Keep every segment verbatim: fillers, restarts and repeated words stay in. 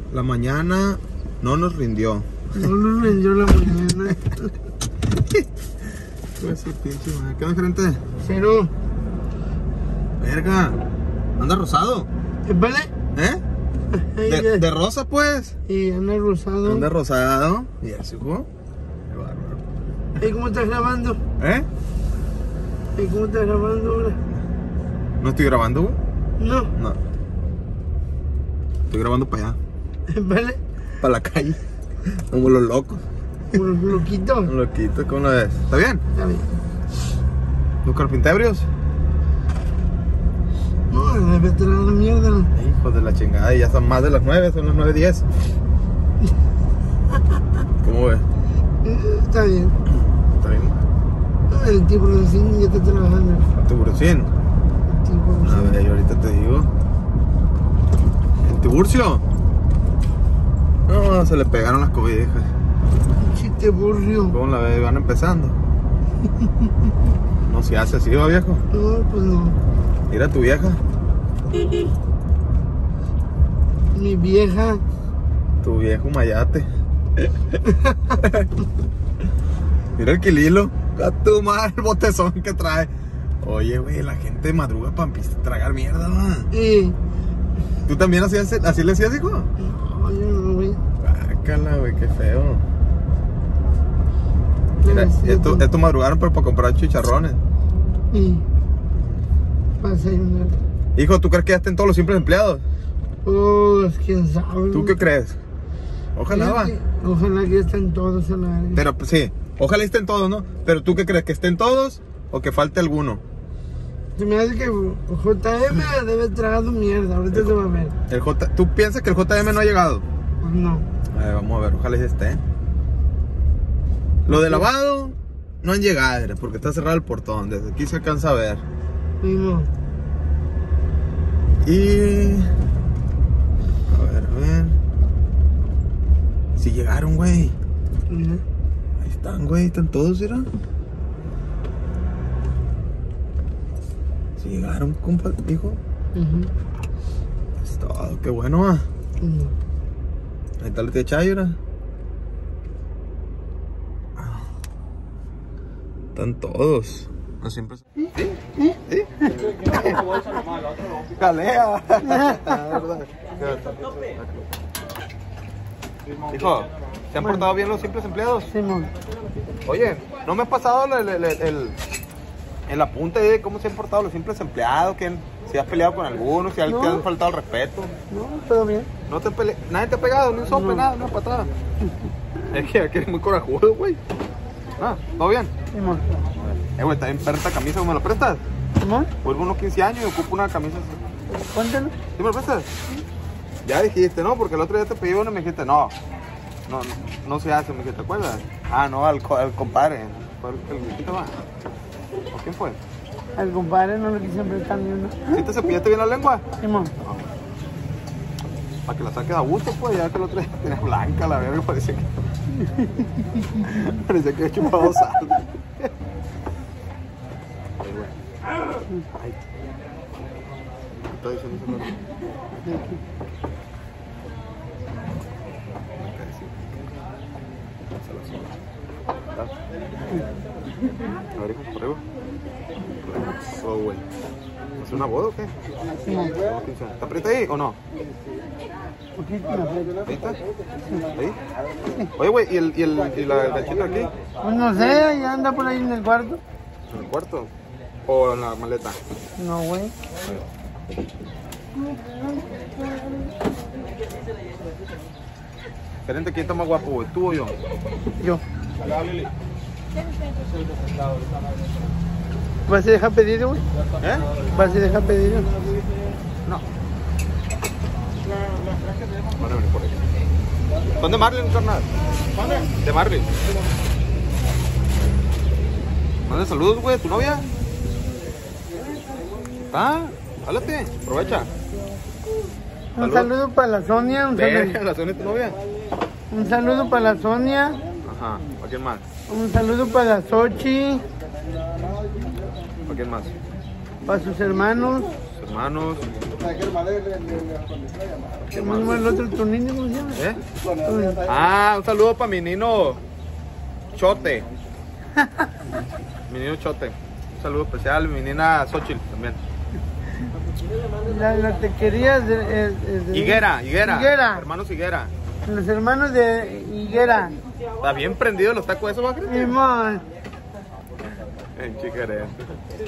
La mañana no nos rindió. No nos rindió la mañana. Pues sí, pinche madre. ¿Qué onda, gerente? Cero. Verga. Anda rosado. ¿Vale? ¿Eh? De, de rosa, pues. Y anda rosado. Anda rosado. ¿Y así jugó? Qué bárbaro. ¿Y cómo estás grabando? ¿Eh? ¿Y cómo estás grabando ahora? ¿No estoy grabando, güey? No. No. Estoy grabando para allá. ¿Vale? Para la calle. Como los locos. Como los loquitos. Los loquitos, ¿cómo lo ves? ¿Está bien? Está bien. ¿Los carpintebrios? No, debe traer la mierda. Hijos de la chingada, y ya son más de las nueve, son las nueve diez. ¿Cómo ves? Está bien. ¿Está bien? El tipo de cine ya está trabajando. ¿El Tiburcio? El tipo de A cine. ver, yo ahorita te digo. ¿El Tiburcio? No, se le pegaron las cobijas. Chiste burrio. ¿Cómo la ves? Van empezando. No se hace así, ¿va, viejo? No, pues no. Mira tu vieja. Mi vieja. Tu viejo mayate. Mira el quililo. A tu madre el botezón que trae. Oye, güey, la gente madruga para tragar mierda, ¿no? Y... ¿Tú también hacías, así le hacías, hijo? No, yo no, güey. Bácala, güey, qué feo. Mira, Gracias, esto, tú. esto madrugaron pero para comprar chicharrones. Y... Para desayunar. Hijo, ¿tú crees que ya estén todos los simples empleados? Pues, quién sabe. ¿Tú qué crees? Ojalá, va. Ojalá que estén todos en la área. Pero pues, sí, ojalá estén todos, ¿no? Pero ¿tú qué crees? ¿Que estén todos o que falte alguno? Se me hace que J M debe tragado mierda. Ahorita se va a ver. El J, ¿tú piensas que el J M no ha llegado? Pues no. A ver, vamos a ver, ojalá sí esté. Lo de lavado no han llegado, porque está cerrado el portón. Desde aquí se alcanza a ver. Y no. Y... A ver, a ver. Si llegaron, güey. Mira. Ahí están, güey, están todos, ¿era? Si llegaron, compa, hijo. Uh-huh. Es todo, qué bueno, ah. No. Ahí está la tía Chayo, ¿era? Están todos. No siempre. ¿Sí? ¿Sí? ¿Sí? ¡Jalea! Hijo, ¿se han portado bien los simples empleados? Simón. Oye, ¿no me has pasado el, el, el, el, el apunte de cómo se han portado los simples empleados? Que si has peleado con algunos, si No. te han faltado el respeto. No, todo bien. ¿No te pele... ¿Nadie te ha pegado? ¿Ni un sope? No. Nada, una patada. Es que aquí eres muy corajudo, güey. Ah, ¿todo bien? Simón. Eh, güey, está bien perra esta camisa, ¿me la prestas? Simón. Vuelvo unos quince años y ocupo una camisa así. Cuéntalo. ¿Sí me la prestas? Ya dijiste, ¿no? Porque el otro día te pedí una y me dijiste, no. No, no, no se hace, me dijiste, ¿te acuerdas? Ah, no, al, co- al compadre. ¿El, el viejito va? ¿O quién fue? Al compadre no le quise prestar ni uno. ¿Sí te cepillaste bien la lengua? Simón. Para que la saques a gusto, pues, ya que el otro día tenía blanca la verga, parecía que... parecía que había chupado sal. Ay, güey. Ay. ¿Qué está diciendo ese perro? A ver, hijo, por arriba. Eso, güey. ¿Es una boda o qué? Simón. ¿Está aprieta ahí o no? Poquito me aprieta. ¿Ahí está? ¿Ahí? Oye, güey, ¿y, el, y, el, y la ganchita aquí? Pues no sé, ya anda por ahí en el cuarto. ¿En el cuarto? ¿O en la maleta? No, güey. Gerente, ¿quién está más guapo, güey? ¿Tú o yo? Yo. ¿Vas a dejar pedido, güey? ¿Eh? ¿Vas a dejar pedido? No. Van a venir por ahí. ¿Son de Marlin, carnal? De Marlin. Manda saludos, güey, ¿tu novia? ¿Está? Hálate, aprovecha. Un saludo para la Sonia. Un Verga, saludo, la Sonia es tu novia. un saludo para la Sonia. Ajá, ¿para quién más? Un saludo para la Sochi. ¿Para quién más? Para sus hermanos. Sus hermanos. ¿Cómo el otro, tu niño, cómo se llama? ¿Eh? Ah, un saludo para mi nino Chote. Mi nino Chote. Un saludo especial. Mi nina Xochitl también. La, la tequería de, de, de... Higuera, Higuera. Higuera. Hermanos Higuera. Los hermanos de Higuera. Está bien prendido los tacos esos, ¿va? Simón. En chiquerente.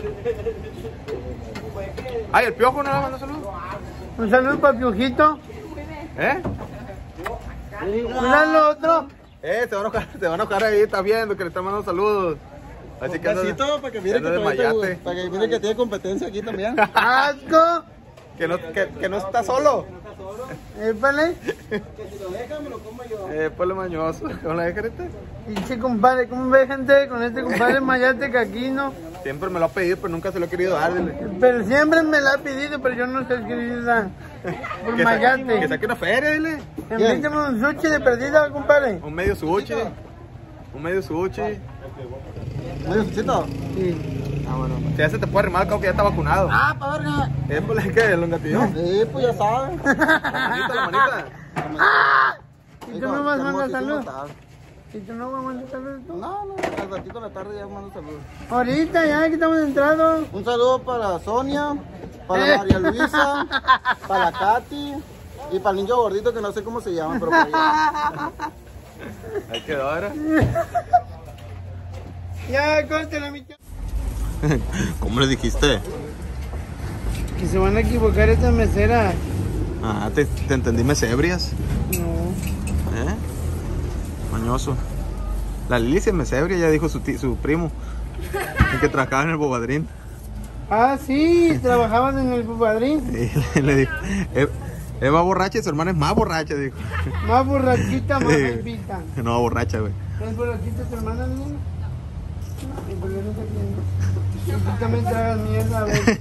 Ay, el Piojo no le manda saludos. Un saludo para Piojito. ¿Eh? Mira lo otro. Eh, te van a enojar, te van a enojar ahí, está viendo que le están mandando saludos. Así que anda, besito para que mire que, anda de también mayate. te- para que mire que tiene competencia aquí también. Asco. Que no, que, que no está solo. Épale. Que si lo deja me lo como yo. Eh, ponle mañoso. ¿Con la de careta? Dice compadre, ¿cómo ve gente con este compadre Mayate Caquino? Siempre me lo ha pedido, pero nunca se lo he querido dar. Dile. Pero siempre me la ha pedido, pero yo no sé escribir dar. Por Que, sa- que Mayate. saque una feria, dile. Envíame un sushi de perdida, compadre. Un medio sushi. Un medio sushi. ¿Medio suchito? Sí. Ah, bueno. Si ya se te puede arrimar, creo que ya está vacunado. Ah, para verga. ¿Es por el que el gatillo? Sí, pues ya sabes. La manita, la manita. ¿Y tú no vas a mandar salud? salud? ¿Y tú no vas a mandar salud? tú? No, no, al ratito de la tarde ya mando saludos. Ahorita ya que estamos entrados. Un saludo para Sonia, para Eh. María Luisa, para la Katy y para el niño gordito que no sé cómo se llama, pero por ahí. Ahí quedó ahora. Ya, córtela, mi ch... ¿Cómo le dijiste? Que se van a equivocar estas meseras. Ah, te, te entendí, mesebrias. No. ¿Eh? Mañoso. La Lili se mesebria, ya dijo su, ti- su primo. El que trabajaba en el Bobadrín. Ah, sí, trabajaban en el padrín. Y le dijo, "E- Eva borracha y su hermana es más borracha", dijo. Más borrachita, más Sí. bebita. No, borracha, güey. ¿Es borrachita tu hermana, niña? Y por eso se tiene. Y tú también tragas mierda, a ver.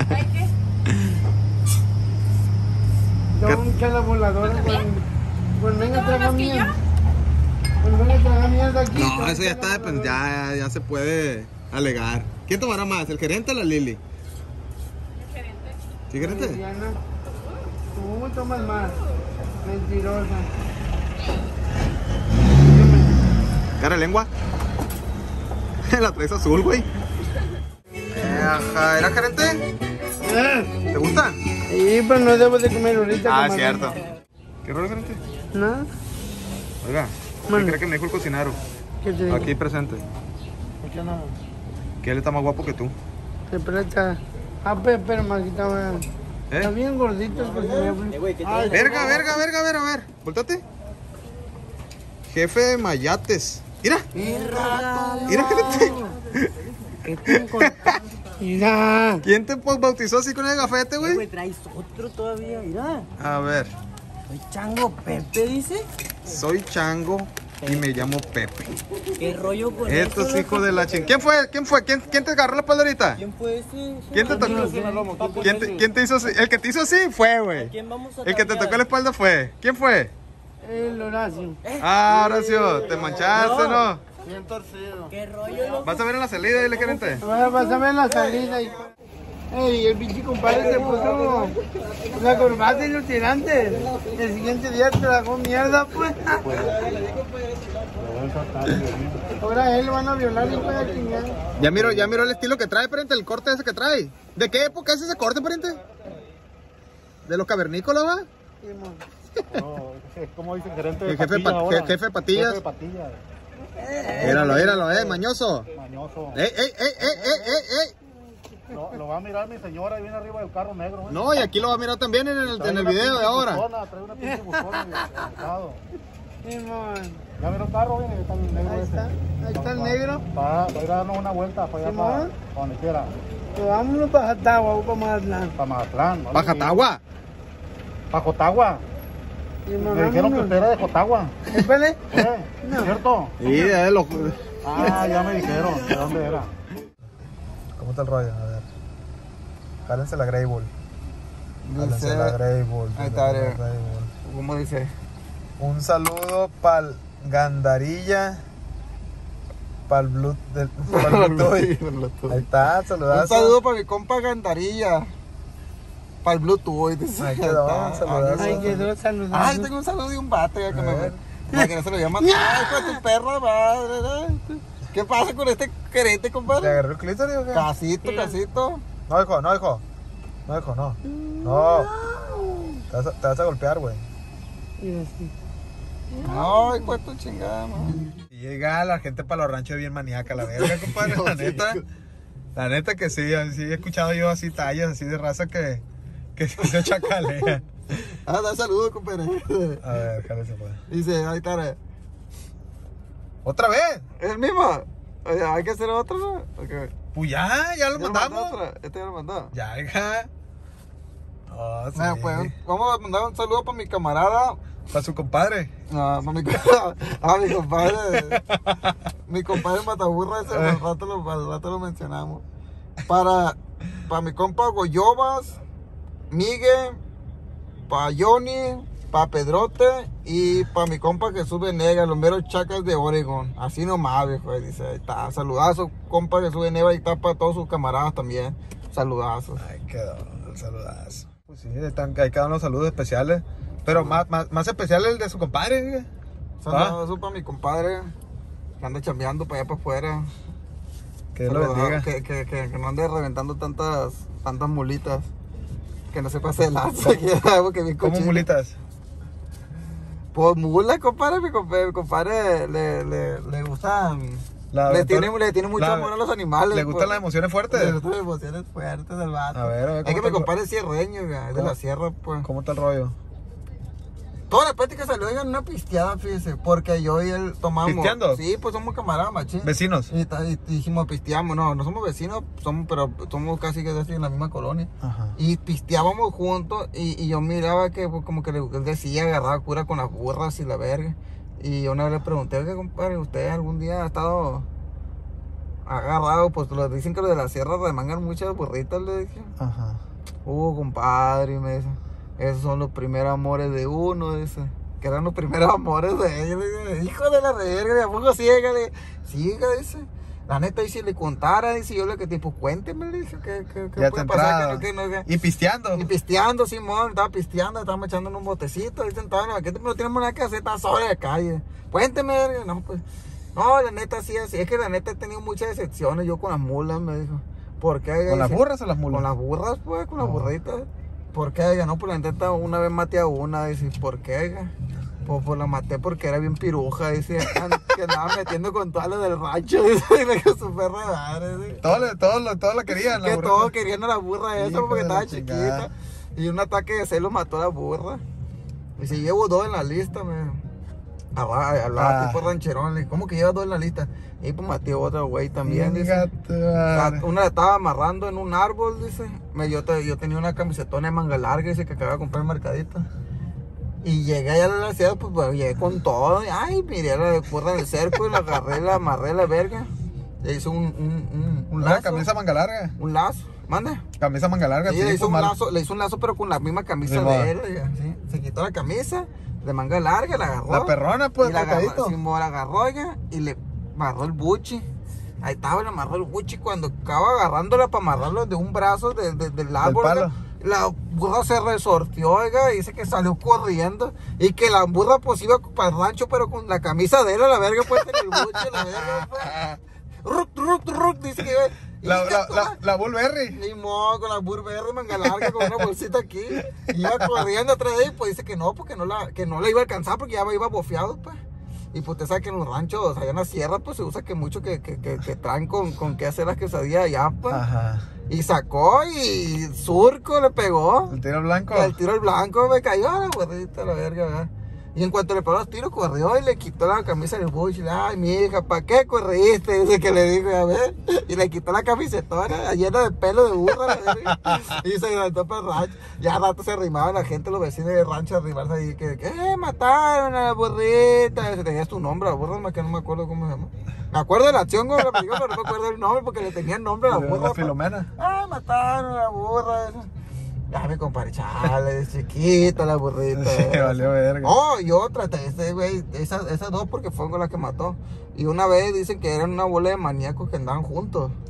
Tengo un chala voladora con... Pues venga, traga mierda. Pues venga, traga mierda aquí. No, eso ya está, pues ya, ya se puede alegar. ¿Quién tomará más, el gerente o la Lili? El gerente. ¿Sí, gerente? Diana, tú tomas más. Mentirosa. ¿Cara de lengua? La traes azul, güey. Ajá, ¿era gerente? Eh, ¿Te gustan? Sí, pero no debo de comer ahorita. Ah, comadre. cierto. ¿Qué rollo, gerente? ¿Nada? Oiga, ¿qué Mande. cree que me dijo el cocinero? ¿Qué te digo? Aquí presente. ¿Por qué no? Que él está más guapo que tú. Te presta. Ah, pero, pero Marquita, va. Está ¿Eh? bien gordito el porque Ay, Verga, verga, verga, a ver, a ver. Voltate. Jefe de Mayates. Mira. Mira, gerente. Mira. ¿Quién te bautizó así con el gafete, Güey, güey? traes otro todavía, mira. A ver. Soy Chango Pepe, dice. Soy Chango y me llamo Pepe. ¿Qué rollo con Estos eso, hijos loco? de la ching. ¿Quién fue? ¿Quién fue? ¿Quién, quién te agarró la espalda ahorita? ¿Quién fue ese? ¿Quién te tocó? ¿Quién te, quién te hizo así? El que te hizo así fue, güey. ¿Quién vamos a El que te cambiar? tocó la espalda fue. ¿Quién fue? El Horacio. Ah, Horacio, te manchaste, ¿no? bien torcido. ¿Qué rollo, loco? Vas a ver en la salida, dile, gerente. Vas vas a ver la salida. Y... Ey, el pinche compadre se puso la corbata y los tirantes. El siguiente día tragó mierda, pues. Ahora a él lo van a violar y puede chingar. Ya miro, ya miro el estilo que trae, pariente, el corte ese que trae. ¿De qué época es ese corte, pariente? ¿De los cavernícolas, va? No, ¿cómo dice el gerente de El jefe, Patilla pa- ahora? je- jefe de patillas. Jefe de patillas, Míralo, míralo, eh, mañoso. mañoso. ¡Ey, ey, ey, ey, ey, ey, ey! Lo, lo va a mirar mi señora y viene arriba del carro negro. ¿eh? No, y aquí lo va a mirar también en el, Trae en el una video de pinche ahora. buscona, trae una pinche buscona en el mercado. Simón. Ya miró el carro, viene, está el negro Ahí ese. está, ahí está el negro. Va, va a ir a darnos una vuelta para allá, Simón. para, para donde quiera. Pues vámonos para Jatagua o para Mazatlán. Para Mazatlán. ¿no? Baja Tagua. Para Jotagua. Simón, Me dijeron que vámonos. usted era de Jotagua. Espere. ¿Eh? No. ¿Cierto? Y de lo... Ah, ya me dijeron. ¿De dónde era? ¿Cómo está el rollo? A ver. Jálense la Grey Bull. Jálense la Grey Bull. Ahí está, la eh. Grey Bull. ¿Cómo dice? Un saludo pa'l Gandarilla. Pa'l Bluetooth. Del, pa'l Bluetooth. Ahí está, saludazo. Un saludo para mi compa Gandarilla. para el Bluetooth. Dice. Ahí quedó, Ah, saludazo. Ay, quedó saludando. Ay, tengo un saludo de un vato ya que A me ver. para que no se lo llaman. Ay, con tu perra madre. ¿no? ¿Qué pasa con este querete, ¿Le compadre? agarró el clítoris o qué? Casito, casito. No, hijo, no, hijo. No, hijo, no. No. Te vas a, te vas a golpear, güey. Y así. Ay, cuánto chingada, man. Y llega la gente para los ranchos bien maníaca, la verga, compadre. La neta. La neta que sí, sí he escuchado yo así tallas así de raza que, que sí se chacalea. Ah, da saludos, compadre. A ver, déjale se puede. Dice, ahí está. ¿Otra vez? ¿Es el mismo? Oye, hay que hacer otro, ¿no? Okay. Pues ya, ya lo ¿Ya mandó mandamos. otra? Este ya lo mandó. Ya, hija. Oh, sí. Bueno, pues, vamos a mandar un saludo para mi camarada. Para su compadre. No, para mi, a mi compadre. Mi compadre Mataburra, ese al rato lo, al rato lo mencionamos. Para, para mi compa Goyobas, Miguel, para Johnny, para Pedrote y para mi compa Jesús Venegas, los meros chacas de Oregon. Así nomás, viejo. Dice, ahí está. Saludazo, compa Jesús Venegas, y está para todos sus camaradas también. Saludazos. Ay, quedó el saludazo. Pues sí, están, hay cada uno saludos especiales. Pero más, más, más especial el de su compadre, fíjate. Saludazo para mi compadre que anda chambeando para allá para afuera. Que Dios lo Saludazo, bendiga. Que, que, que, que no ande reventando tantas, tantas mulitas. Que no se pase de lanza. Que algo que bien ¿Cómo cochino. mulitas? Pues mula, compadre. Mi compadre, mi compadre le, le, le gusta. La- le, tiene, le tiene mucho la- amor a los animales. ¿Le gustan pues. las emociones Le fuertes? gustan las emociones fuertes del vato. A ver, a ver, Es que ¿cómo mi te- compadre es sierreño, güey, es de ¿Cómo? la sierra, pues. ¿Cómo está el rollo? Toda la plática salió en una pisteada, fíjese. Porque yo y él tomamos. ¿Pisteando? Sí, pues somos camaradas, machín. Vecinos. Y, ta- y dijimos, pisteamos, no, no somos vecinos, somos, pero somos casi que así en la misma colonia. Ajá. Y pisteábamos juntos y, y yo miraba que pues, como que le- él decía, agarraba cura con las burras y la verga. Y yo una vez le pregunté, oiga, compadre, ¿usted algún día ha estado agarrado? Pues lo dicen que los de la sierra remangan muchas burritas, le dije. Ajá. Uh, compadre, y me dice, esos son los primeros amores de uno, dice. Que eran los primeros amores de ellos. Le dije, hijo de la verga, ¿de a poco ciega? Le dije, ciega, dice. La neta, y si le contara, dice yo, le que tipo, cuénteme, le dije, ¿qué, qué, qué Ya te puede pasar? entrado. Que no, que no, que... Y pisteando. Y pisteando, Simón, estaba pisteando, estaba echando en un botecito, ahí sentado en la banqueta, pero no tenemos nada que hacer, estaba sola en la calle. Cuénteme, verga. No, pues, no, la neta, sí, así, es que la neta he tenido muchas decepciones yo con las mulas, me dijo. ¿Por qué? ¿Con las Dice, burras o las mulas? con las burras, pues, con las Oh. burritas. ¿Por qué? Ella no, pues la neta una vez maté a una, dice, ¿por qué? Oiga? Pues, pues la maté porque era bien piruja, dice, que andaba metiendo con todas las del rancho, dice, y le dijo su perra de madre, dice. Todos le- todos lo- todos la querían. la Que burra. todos querían a la burra esa Hijo porque de la estaba chingada. chiquita. Y un ataque de celos mató a la burra. Y si llevo dos en la lista, me hablaba, hablaba Ah. tipo rancherón. Le dije, ¿cómo que llevas dos en la lista? Y pues maté a otro güey también, dice. Chinga tu La- madre. una la estaba amarrando en un árbol, dice. Me, yo, te- yo tenía una camisetona de manga larga, dice, que acababa de comprar en Mercadito. Y llegué allá a la ciudad, pues, pues, llegué con todo. Y, ay, miré a la burra del cerco y la agarré, la amarré a la verga. Le hice un, un, un, un Una lazo. camisa manga larga. Un lazo. Manda. Camisa manga larga. Sí, sí, le hizo pues, un mal- lazo, le hizo un lazo, pero con la misma camisa Sí, de va. él. oiga, ¿sí? Se quitó la camisa de manga larga, la agarró. La perrona, pues, y la agarró, marcadito. Simón, la agarró, oiga, y le amarró el buchi. Ahí estaba, le amarró el buchi. Cuando acaba agarrándola para amarrarlo de un brazo de, de- del árbol, palo. oiga, la burra se resortió, oiga, y dice que salió corriendo. Y que la burra pues iba para el rancho, pero con la camisa de él a la verga, pues en el buchi, la verga, pues. Ruc, ruc, ruc, dice que iba. La, y la, que- la, la Bullberry. Ni modo, con la Burberry manga larga, con una bolsita aquí. Iba corriendo atrás de él, pues dice que no, porque no la, que no la iba a alcanzar porque ya iba bofeado, pues. Y pues usted sabe que en los ranchos, allá en la sierra, pues se usa que mucho que, que, que, que traen con, con qué hacer las quesadillas allá, pues. Ajá. Y sacó y surco le pegó. El tiro blanco. El tiro al blanco me cayó a la burrita, la verga, ¿verdad? Y en cuanto le pegó los tiros, corrió y le quitó la camisa del bush. Y le, ay, mi hija, ¿para qué corriste? Dice que le dijo, a ver. Y le quitó la camisetona llena de pelo de burra, la verga. Y se levantó para el rancho. Ya a rato se arrimaban la gente, los vecinos del rancho, a arrimarse ahí. Que, que eh, mataron a la burrita. Ese tenía su nombre, la burra, más que no me acuerdo cómo se llama. Me acuerdo de la acción, como la película, pero no me acuerdo el nombre porque le tenían nombre a la burra. La Filomena. Ah, mataron a la burra. Esa. Ya me compadre, chale, es chiquita la burrita. Sí, valió verga. Oh, y otra, ese güey, esas, esas dos porque fueron con las que mató. Y una vez dicen que eran una bola de maníacos que andaban juntos.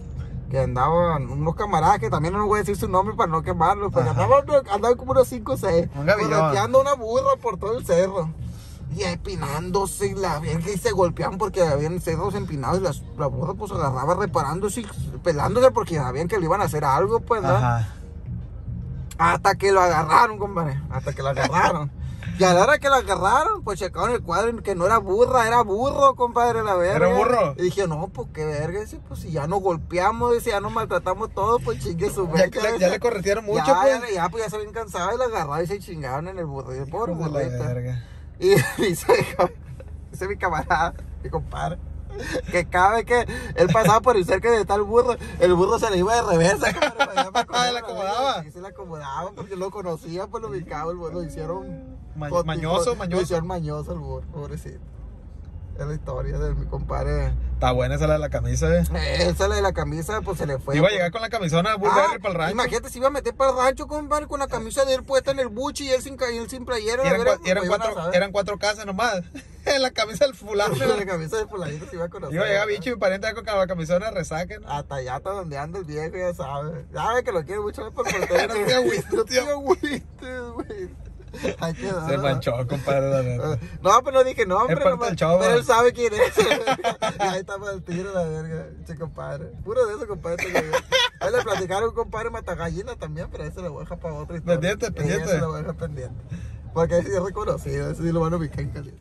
que andaban unos camaradas que también no voy a decir su nombre para no quemarlos, pero andaban, andaban como unos cinco o seis, Un gavillón. correteando una burra por todo el cerro. Y empinándose, y la verga, y se golpeaban porque habían cerros empinados y las, la burra pues agarraba reparándose y pelándose porque sabían que le iban a hacer algo, pues, ¿no? Ajá. Hasta que lo agarraron, compadre, hasta que lo agarraron. Y a la hora que lo agarraron, pues checaron el cuadro que no era burra, era burro, compadre, la verga. ¿Era burro? Y dije, no, pues qué verga, dice, pues si ya nos golpeamos, dice, ya nos maltratamos todos, pues chingue su Ya, verga. que le, ya dice. le corretieron mucho, ya, pues. Ya, ya, pues ya se habían cansado y la agarraron y se chingaron en el burro. Y el pobre Hijo de la burrito. verga. Y dice, dice mi camarada, mi compadre, que cada vez que él pasaba por el cerca de tal burro, el burro se le iba de reversa, compadre, para allá, para Ah, acá, ¿le acomodaba? Sí, se le acomodaba porque lo conocía, pues lo ubicaba, el burro, lo hicieron Ma- con- mañoso, lo mañoso. hicieron mañoso el burro, pobrecito. Es la historia de mi compadre. Está buena esa la de la camisa, eh. Esa la de la camisa, pues se le fue. Iba a pues. llegar con la camisona de Bull Ah, Berry para el rancho. Imagínate, se iba a meter para el rancho, compadre, con la camisa de él puesta en el buche y él sin, ca- y él sin playera. Y la eran, verga, cua- y eran pues, iban a cuatro, saber. eran cuatro casas nomás. La camisa del fulano. La camisa de fulanito se iba a conocer. Iba a llegar bicho y mi pariente con la camisona de resaca, ¿no? Hasta allá, hasta donde anda el viejo, ya sabe. Sabe que lo quiere mucho por el No te agüites, No tío. te agüites, güey. Hay que dar. Se manchó, compadre, la verdad. No, pero no dije no, hombre. parte nomás- del show, pero va. él sabe quién es. Y ahí estaba el tiro, la verga. Che, compadre. Puro de eso, compadre. Te lo digo. Ahí le platicaron a un compadre matagallina también, pero ese lo voy a dejar para otra historia. Pendiente, pendiente. Ese lo voy a dejar pendiente. Porque ese sí es reconocido, ese sí lo van a ubicar en caliente.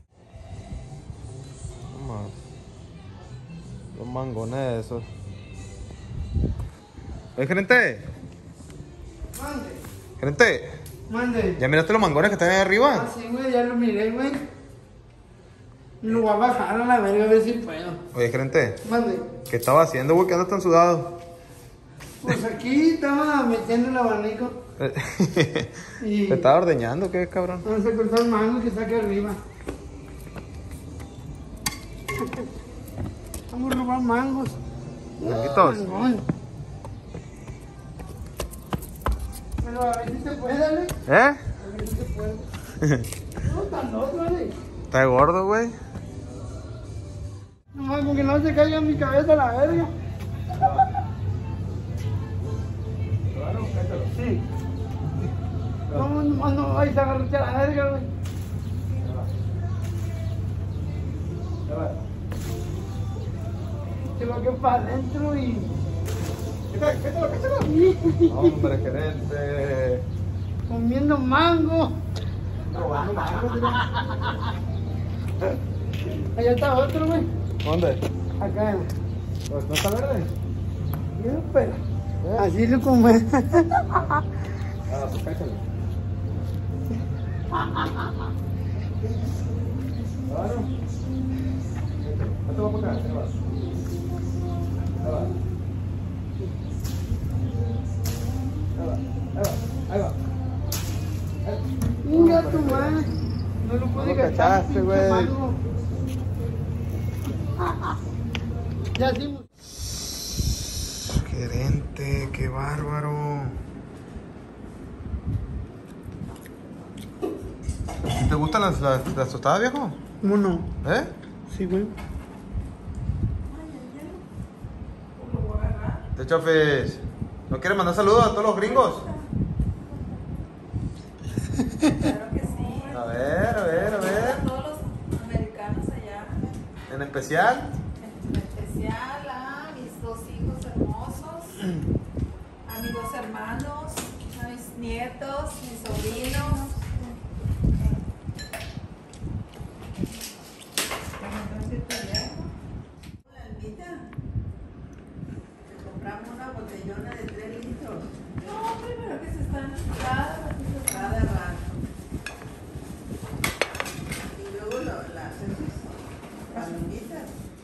Los mangones esos. ¿Eh, gerente? Mande, Gerente, mande. ¿ya miraste los mangones que están ahí Ah, arriba? sí, güey, ya lo miré, güey. Lo voy a bajar a la verga a ver si puedo. Oye, gerente, Mande. ¿qué estaba haciendo, güey? ¿Qué andas tan sudado? Pues aquí estaba metiendo el abanico y ¿Te estaba ordeñando? ¿Qué, cabrón? vamos a cortar el mango que está aquí arriba. Vamos a robar mangos. ¿Manguitos? Mangón. Pero a ver si se puede, dale. ¿Eh? A ver si se puede. No, tan loco, dale. Está gordo, güey. Nomás con que no se caiga en mi cabeza la verga. Sí. No, nomás no vais a agarrarte a la verga, güey. Se lo que para adentro y... Hombre, gerente. Comiendo mango. Allá está otro, güey. ¿Dónde? Acá. ¿No está verde? Mira, pero. Así lo como es. Ah, pues cáchale. Claro. Esto va para acá, ahí va. Ahí va. Ahí va, ahí va. Mira tu madre. No lo pude No lo cachar, cachaste, pinche güey. mango. Ya hicimos. Gerente, qué bárbaro. ¿Te gustan las, las, las tostadas, viejo? ¿Cómo no? ¿Eh? Sí, güey. De chofes, ¿no quieres mandar saludos a todos los gringos? Claro que sí. A ver, a ver, a A ver. todos los americanos allá, En especial, en especial a mis dos hijos hermosos, a mis dos hermanos, a mis nietos, mis sobrinos. La almita, le compramos una botellona de tres litros. No, primero que se están cada ratito, cada rato. Y luego lo- las esas palomitas.